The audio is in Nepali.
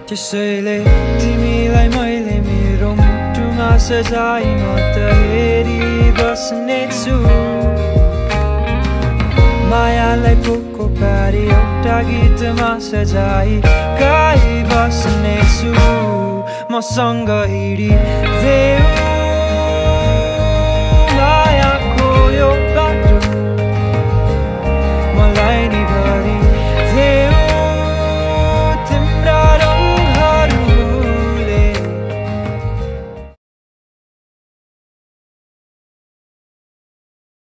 त्यसैले तिमीलाई मैले मेरो मुटुमा सजाई म त हेरिबस्नेछु मायालाई पोको पारी एउटा गीतमा सजाई गाई बस्नेछु मसँग हिँडी